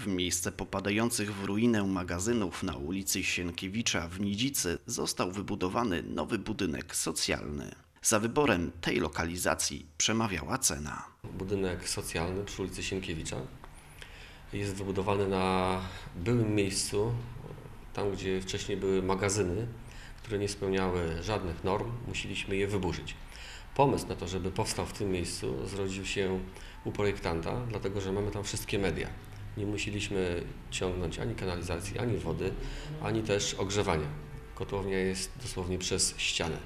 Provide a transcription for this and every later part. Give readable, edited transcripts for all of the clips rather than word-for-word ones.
W miejsce popadających w ruinę magazynów na ulicy Sienkiewicza w Nidzicy został wybudowany nowy budynek socjalny. Za wyborem tej lokalizacji przemawiała cena. Budynek socjalny przy ulicy Sienkiewicza jest wybudowany na byłym miejscu, tam gdzie wcześniej były magazyny, które nie spełniały żadnych norm, musieliśmy je wyburzyć. Pomysł na to, żeby powstał w tym miejscu, zrodził się u projektanta, dlatego że mamy tam wszystkie media. Nie musieliśmy ciągnąć ani kanalizacji, ani wody, ani też ogrzewania. Kotłownia jest dosłownie przez ścianę.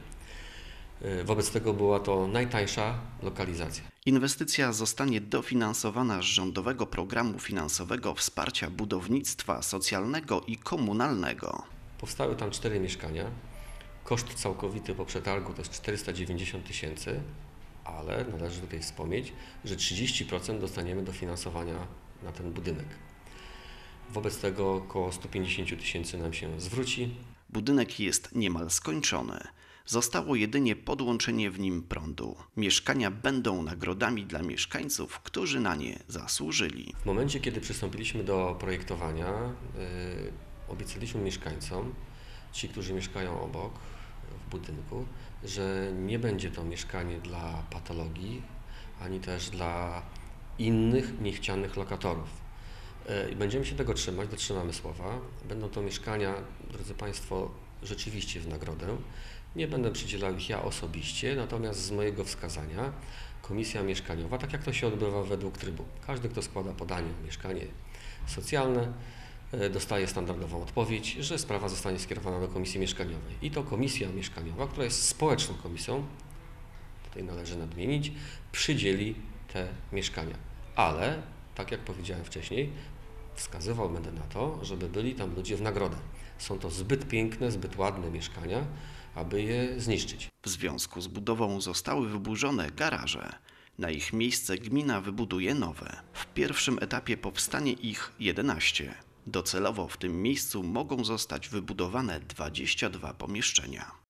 Wobec tego była to najtańsza lokalizacja. Inwestycja zostanie dofinansowana z rządowego programu finansowego wsparcia budownictwa socjalnego i komunalnego. Powstały tam 4 mieszkania. Koszt całkowity po przetargu to jest 490 000, ale należy tutaj wspomnieć, że 30% dostaniemy dofinansowania na ten budynek. Wobec tego około 150 000 nam się zwróci. Budynek jest niemal skończony. Zostało jedynie podłączenie w nim prądu. Mieszkania będą nagrodami dla mieszkańców, którzy na nie zasłużyli. W momencie, kiedy przystąpiliśmy do projektowania, obiecaliśmy mieszkańcom, ci, którzy mieszkają obok w budynku, że nie będzie to mieszkanie dla patologii, ani też dla innych niechcianych lokatorów. I będziemy się tego trzymać, dotrzymamy słowa. Będą to mieszkania, drodzy Państwo, rzeczywiście w nagrodę. Nie będę przydzielał ich ja osobiście, natomiast z mojego wskazania komisja mieszkaniowa, tak jak to się odbywa według trybu. Każdy, kto składa podanie o mieszkanie socjalne, dostaje standardową odpowiedź, że sprawa zostanie skierowana do komisji mieszkaniowej. I to komisja mieszkaniowa, która jest społeczną komisją, tutaj należy nadmienić, przydzieli te mieszkania. Ale, tak jak powiedziałem wcześniej, wskazywał będę na to, żeby byli tam ludzie w nagrodę. Są to zbyt piękne, zbyt ładne mieszkania, aby je zniszczyć. W związku z budową zostały wyburzone garaże. Na ich miejsce gmina wybuduje nowe. W pierwszym etapie powstanie ich 11. Docelowo w tym miejscu mogą zostać wybudowane 22 pomieszczenia.